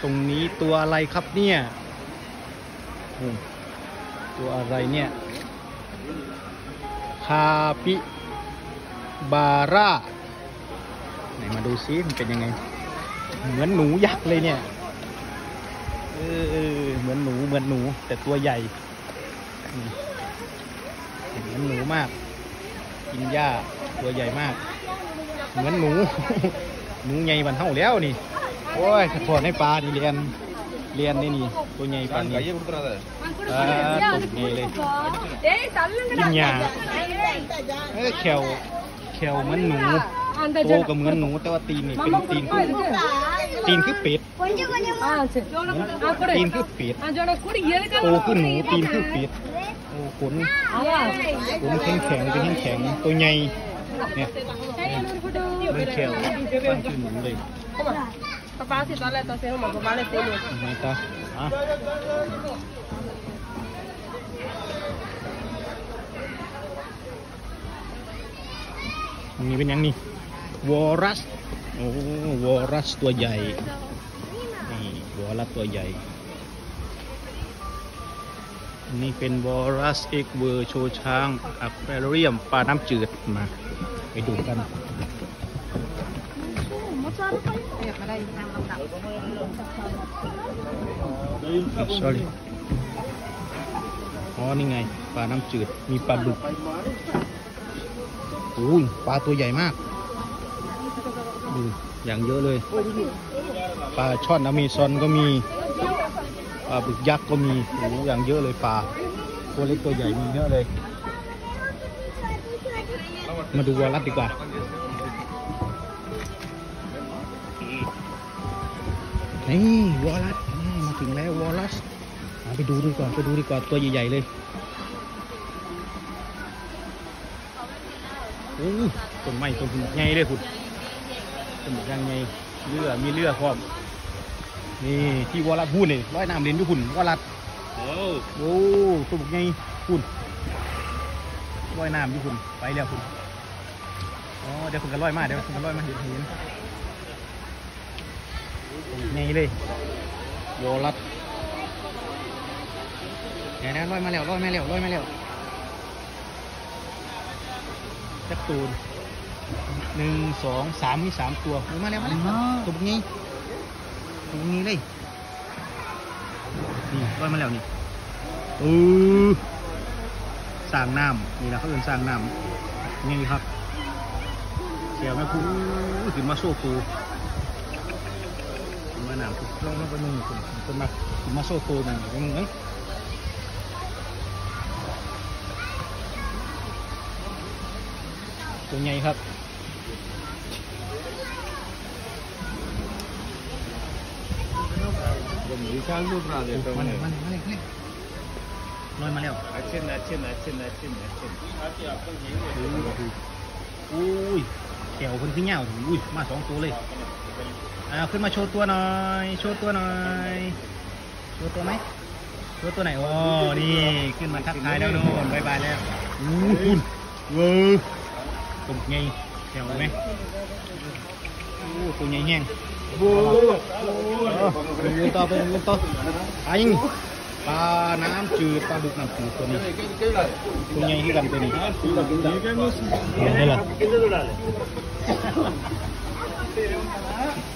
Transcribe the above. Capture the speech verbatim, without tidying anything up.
รงนี้ตัวอะไรครับเนี่ยตัวอะไรเนี่ยคาปิบาร่าไหนมาดูซิมันเป็นยังไงเหมือนหนูยักษ์เลยเนี่ยเออเหมือนหนูเหมือนหนูแต่ตัวใหญ่เหมือนหนูมากกินหญ้าตัวใหญ่มากเหมือนหนู หนูใหญ่บันเท่าแล้วนี่โอ้ยขอโทษให้ปลาดิเรียนเรียนนี่นี่ตัวใหญ่ปลานี่อ่าตัวใหญ่เลยกินหญ้าเออแขวแขวเหมือนหนูโตก็เหมือนหนูแต่ว่าตีนนี่เป็นตีนคือตีนคือเป็ดตีนคือเป็ดโตขึ้นหนูตีนคือเป็ดโอ้ขนขนแข็งแข็งเป็นแข็งแข็งตัวใหญ่เนี่ยเป็นแขวตั้งชื่อหนูเลย Papá, si toda la entonces como papá le tiene. Ahí está. Ah. นี่เป็นยังนี่วอรัสโอ้วอรัสตัวใหญ่นี่วอรัสตัวใหญ่นี่เป็นวอรัสเอ็กเวอร์โชช้างอะควาเรียมปลาน้ำจืดมาไปดูกันsorry อ๋อนี่ไงปลาน้ำจืดมีปลาบึกอุ้ยปลาตัวใหญ่มากดูอย่างเยอะเลยปลาช่อนอเมซอนก็มีปลาบึกยักษ์ก็มีโอ้อย่างเยอะเลยปลาตัวเล็กตัวใหญ่มีเยอะเลยมาดูวอลลัสดีกว่านี่วอลลัสมาถึงแล้ววอลลัสไปดูดีกว่าไปดูดีกว่าตัวใหญ่ๆเลยโอ้ต้นไม้ต้นใหญ่เลยคุณต้นยังไงเรือมีเรือพร้อมนี่ที่วอลลัสพูดเลยร้อยน้ำเล่นด้วยคุณวอลลัสโอ้โหตัวใหญ่คุณร้อยน้ำด้วยคุณไปแล้วคุณอ๋อเดี๋ยวคุณกันร้อยมากเดี๋ยวคุณกันร้อยมาเห็นเห็นไงเลยวอลลัสเดี๋ยวนะลอยมาแล้วลอยมาแล้วลอยมาแล้วจักตูนหนึ่งสองสามมีสามตัวมาแล้วมาแล้วตัวนี้ตัวนี้เลยนี่ลอยมาแล้วนี่เออสร้างน้ำนี่นะเขาเรียกสร้างน้ำนี่ครับเสียวแม่คุ้มขึ้นมาโซ่ตูมาหนาวทุกลงมาเป็นหนึ่งคนคนมามาโซ่โตหนึ่งเป็นหนึ่งเลยตัวใหญ่ครับมาเลยมาเลยมาเลยมาเลยลอยมาแล้วเช่นนะเช่นนะเช่นนะเช่นนะเช่นอุ้ยแถวคนขึ้นเงาอุ้ยมาสองตัวเลยอ่าขึ้นมาโชว์ตัวหน่อยโชว์ตัวหน่อยโชว์ตัวไหมโชว์ตัวไหนโอ้นี่ขึ้นมาทักทายแล้วโน่นบายบายแล้วอู้คุณเวอร์ตบไงแถวไหมโอ้ตัวใหญ่แห้งโอ้ไปเล่นต่อไปเล่นต่อปลายิงปลาน้ำจืดปลาบึกน้ำจืดตัวนี้ตัวใหญ่ที่กันตัวนี้นี่แหละ